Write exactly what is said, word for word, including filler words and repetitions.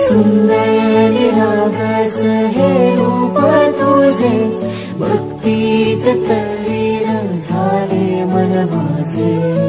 सुंदर निरागस हे रूप तुझे, भक्तीत तल्लीन झाले मन माझे.